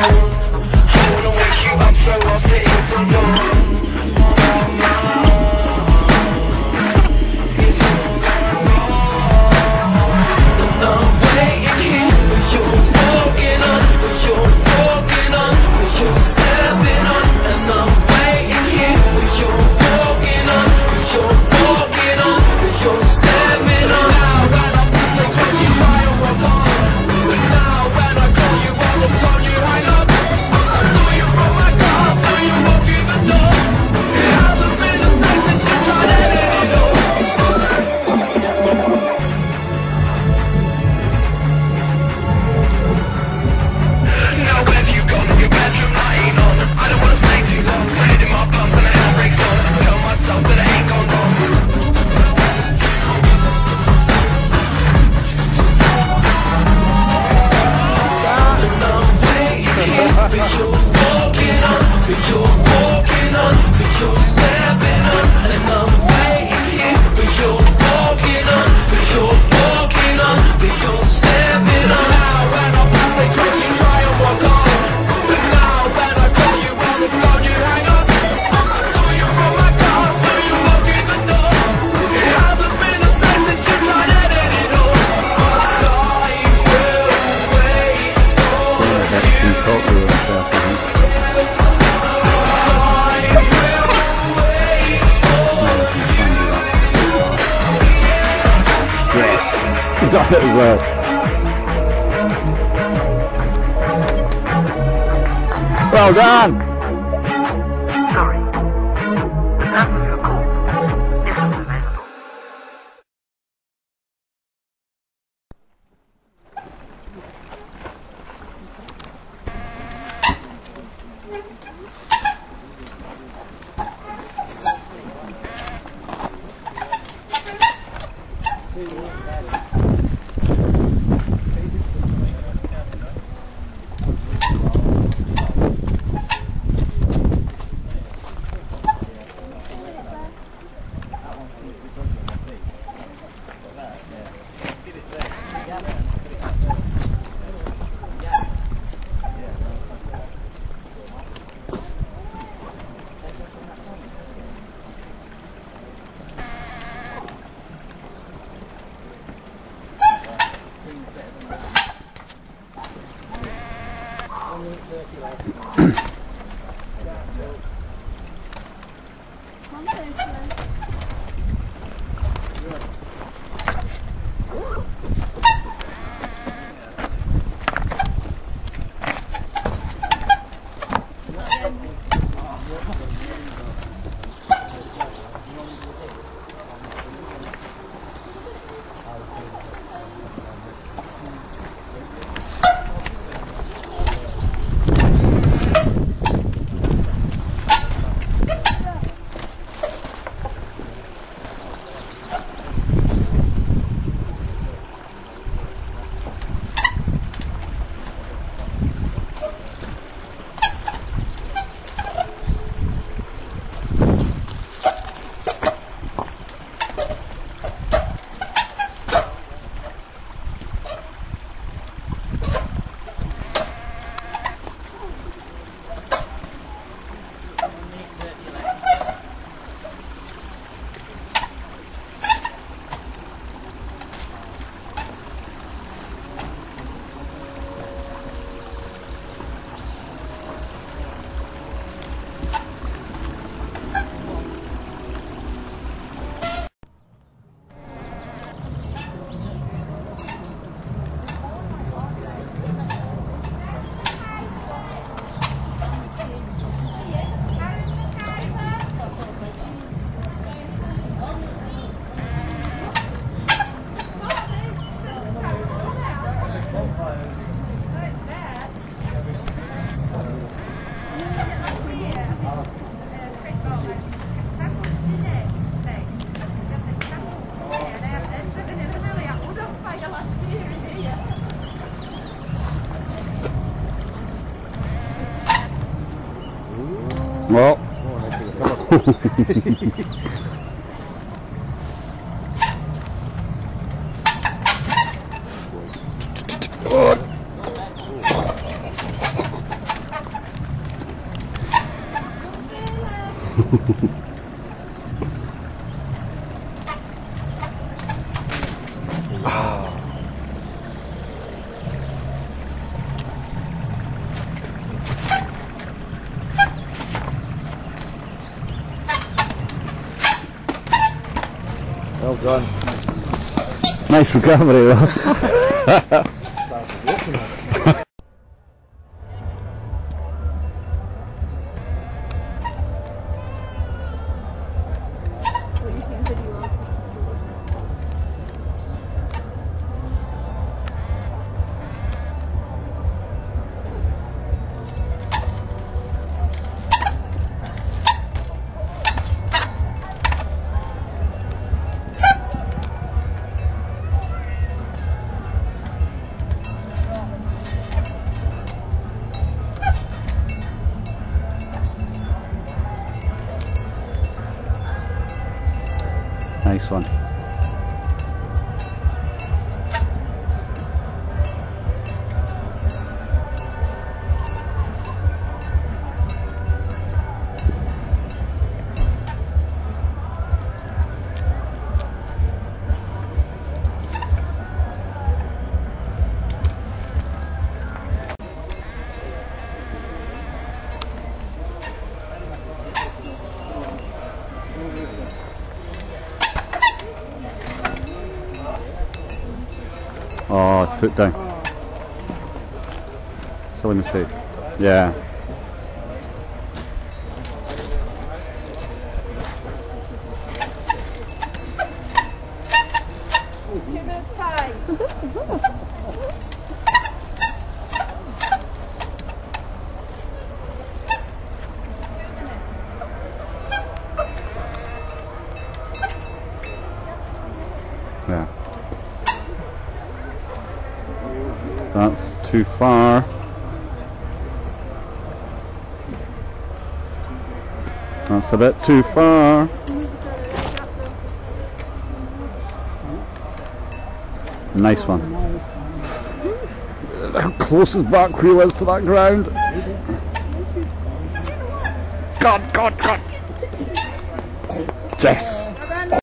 I wanna wake you up so I'll sit here till dawn. It's all wrong. And I'm waiting here, but you're walking on, but you're walking on, but you're stepping on. And I'm waiting here, but you're walking on, but you're walking on, but you're stepping on. Now when I'm say close, you try and walk on. But now when I call you on the phone, you hang up. I saw you from my car, I saw you walk in the door. It hasn't been the same since you tried to let it go. Now where have you gone? Your bedroom light ain't on. I don't wanna stay too long. Head in my bums and the handbrake's on. Tell myself that I ain't gone wrong. But you're walking on, but you're walking on, but you're stepping on. And I'm waiting here, but you're walking on, but you're walking on, but you're stepping on. Now when I pass it close, you try and walk on. But now when I call you on the phone, you hang up. I saw you from my car, I saw you walk in the door. It hasn't been the same since you tried to end it all. But I will wait for you. Done it as well. Well done! Sorry, the person you called isn't available. Well. Well done. Nice recovery, Ross. Nice one. Oh, it's foot down. Silly mistake. Yeah. Yeah. That's too far. That's a bit too far. Nice one. How close his back wheel is to that ground. God. Yes.